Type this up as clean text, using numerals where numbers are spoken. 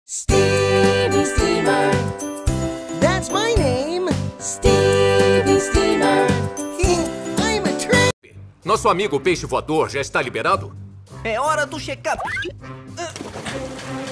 Stevie Steamer. That's my name. Stevie Steamer. I'm a train. Nosso amigo peixe voador já está liberado? É hora do check-up.